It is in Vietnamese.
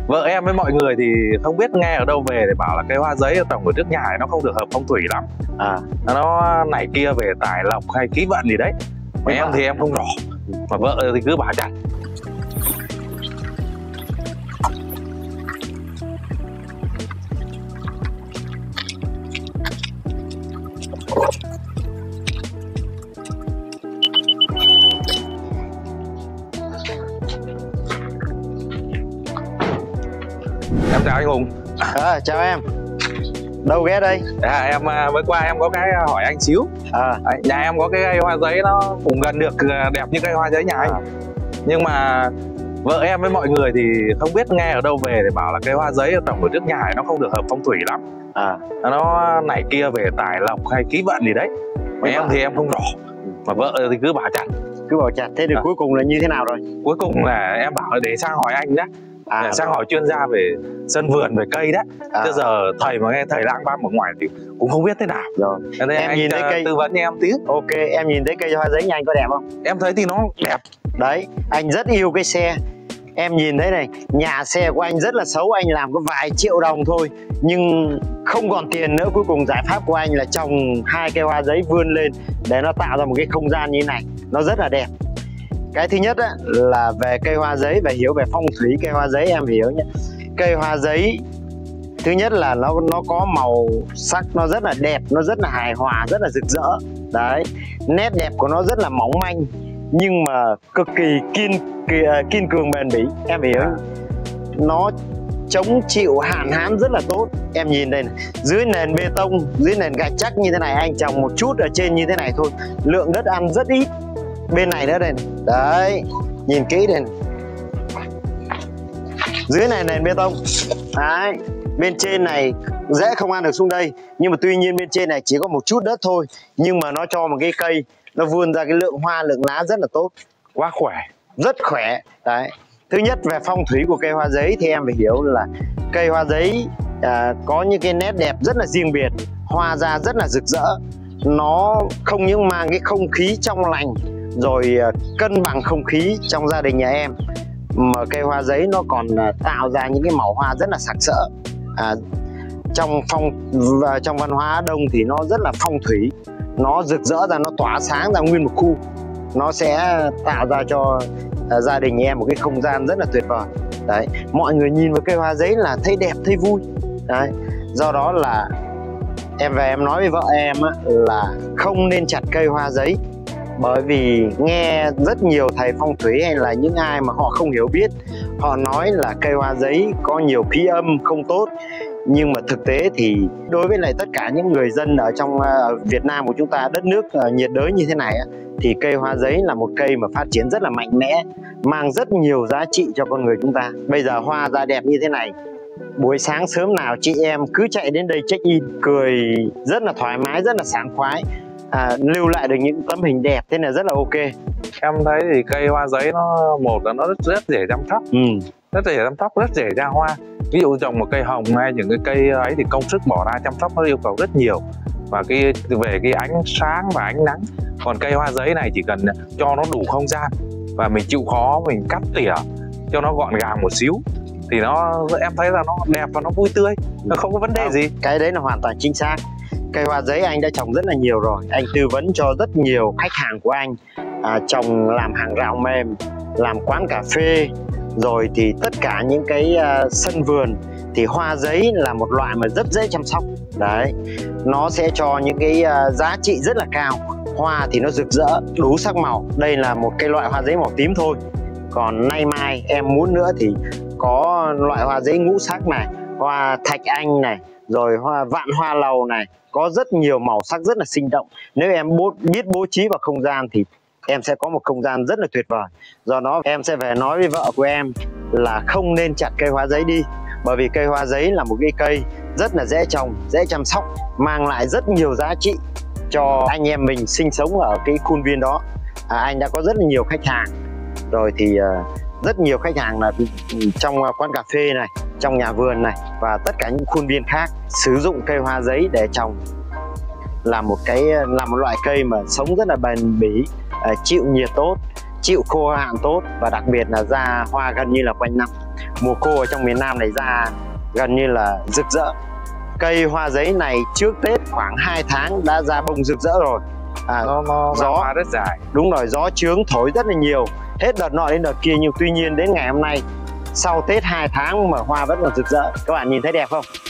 Vợ em với mọi người thì không biết nghe ở đâu về để bảo là cây hoa giấy trồng ở trước nhà này nó không được hợp phong thủy lắm. Nó này kia về tài lộc hay khí vận gì đấy. Mà em thì em không rõ. Mà vợ thì cứ bảo chặt. Em chào anh Hùng. Chào em. Đâu ghé đây? Em mới qua em có cái hỏi anh xíu. Nhà em có cái cây hoa giấy nó cũng gần được đẹp như cây hoa giấy nhà anh. Nhưng mà vợ em với mọi người thì không biết nghe ở đâu về để bảo là cây hoa giấy trồng ở trước nhà này nó không được hợp phong thủy lắm. Nó này kia về tài lộc hay khí vận gì đấy. Mà em thì em không rõ. Mà vợ thì cứ bảo chặt. Thế thì cuối cùng là như thế nào rồi? Cuối cùng là em bảo để sang hỏi anh nhé. Sang hỏi chuyên gia về sân vườn, về cây đấy. Chứ giờ thầy mà nghe thầy lang băm ở ngoài thì cũng không biết thế nào. Rồi. Em anh nhìn thấy cây tư vấn cho em tí. Ok, em nhìn thấy cây hoa giấy nhà anh có đẹp không? Em thấy thì nó đẹp. Đấy, anh rất yêu cái xe. Em nhìn thấy này, nhà xe của anh rất là xấu, anh làm có vài triệu đồng thôi nhưng không còn tiền nữa. Cuối cùng giải pháp của anh là trồng 2 cây hoa giấy vươn lên để nó tạo ra một cái không gian như thế này. Nó rất là đẹp. Cái thứ nhất á, là về cây hoa giấy và hiểu về phong thủy cây hoa giấy em hiểu nhé. Cây hoa giấy thứ nhất là nó có màu sắc nó rất là đẹp, nó rất là hài hòa, rất là rực rỡ. Đấy, nét đẹp của nó rất là mỏng manh nhưng mà cực kỳ kiên cường bền bỉ, em hiểu. Nó chống chịu hạn hán rất là tốt. Em nhìn đây này, dưới nền bê tông, dưới nền gạch chắc như thế này, anh trồng một chút ở trên như thế này thôi, lượng đất ăn rất ít. Bên này nữa đây này. Đấy, nhìn kỹ đây này. Dưới này nền bê tông. Đấy, bên trên này dễ không ăn được xuống đây, nhưng mà tuy nhiên bên trên này chỉ có một chút đất thôi nhưng mà nó cho một cái cây nó vươn ra cái lượng hoa lượng lá rất là tốt, quá khỏe, rất khỏe. Đấy, thứ nhất về phong thủy của cây hoa giấy thì em phải hiểu là cây hoa giấy có những cái nét đẹp rất là riêng biệt, hoa ra rất là rực rỡ. Nó không những mang cái không khí trong lành rồi cân bằng không khí trong gia đình nhà em, mà cây hoa giấy nó còn tạo ra những cái màu hoa rất là sặc sỡ. Trong văn hóa Đông thì nó rất là phong thủy, nó rực rỡ ra, nó tỏa sáng ra nguyên một khu, nó sẽ tạo ra cho gia đình em một cái không gian rất là tuyệt vời. Đấy, mọi người nhìn vào cây hoa giấy là thấy đẹp, thấy vui. Đấy, do đó là em về em nói với vợ em là không nên chặt cây hoa giấy, bởi vì nghe rất nhiều thầy phong thủy hay là những ai mà họ không hiểu biết, họ nói là cây hoa giấy có nhiều khí âm không tốt. Nhưng mà thực tế thì đối với lại tất cả những người dân ở trong Việt Nam của chúng ta, đất nước nhiệt đới như thế này, thì cây hoa giấy là một cây mà phát triển rất là mạnh mẽ, mang rất nhiều giá trị cho con người chúng ta. Bây giờ hoa ra đẹp như thế này, buổi sáng sớm nào chị em cứ chạy đến đây check in, cười rất là thoải mái, rất là sảng khoái, lưu lại được những tấm hình đẹp, thế là rất là ok. Em thấy thì cây hoa giấy nó một là nó rất dễ chăm sóc, rất dễ chăm sóc, rất dễ ra hoa. Ví dụ trồng một cây hồng hay những cái cây ấy thì công sức bỏ ra chăm sóc nó yêu cầu rất nhiều, và về cái ánh sáng và ánh nắng. Còn cây hoa giấy này chỉ cần cho nó đủ không gian và mình chịu khó mình cắt tỉa cho nó gọn gàng một xíu thì em thấy là nó đẹp và nó vui tươi, nó không có vấn đề gì. Cái đấy là hoàn toàn chính xác. Cây hoa giấy anh đã trồng rất là nhiều rồi, anh tư vấn cho rất nhiều khách hàng của anh trồng làm hàng rào mềm, làm quán cà phê, rồi thì tất cả những cái sân vườn thì hoa giấy là một loại mà rất dễ chăm sóc. Đấy, nó sẽ cho những cái giá trị rất là cao. Hoa thì nó rực rỡ, đủ sắc màu. Đây là một cái loại hoa giấy màu tím thôi. Còn nay mai em muốn nữa thì có loại hoa giấy ngũ sắc này, hoa thạch anh này, rồi vạn hoa lầu này, có rất nhiều màu sắc rất là sinh động. Nếu em biết bố trí vào không gian thì em sẽ có một không gian rất là tuyệt vời. Do đó em sẽ về nói với vợ của em là không nên chặt cây hoa giấy đi, bởi vì cây hoa giấy là một cái cây rất là dễ trồng, dễ chăm sóc, mang lại rất nhiều giá trị cho anh em mình sinh sống ở cái khuôn viên đó. Anh đã có rất là nhiều khách hàng rồi, thì rất nhiều khách hàng là trong quán cà phê này, trong nhà vườn này và tất cả những khuôn viên khác sử dụng cây hoa giấy để trồng. Là một loại cây mà sống rất là bền bỉ, chịu nhiệt tốt, chịu khô hạn tốt, và đặc biệt là ra hoa gần như là quanh năm. mùa khô ở trong miền Nam này ra gần như là rực rỡ. Cây hoa giấy này trước Tết khoảng 2 tháng đã ra bông rực rỡ rồi. Nó gió hoa rất dài. Đúng rồi, gió chướng thổi rất là nhiều, hết đợt nọ đến đợt kia, nhưng tuy nhiên đến ngày hôm nay sau Tết 2 tháng mà hoa vẫn còn rực rỡ. Các bạn nhìn thấy đẹp không?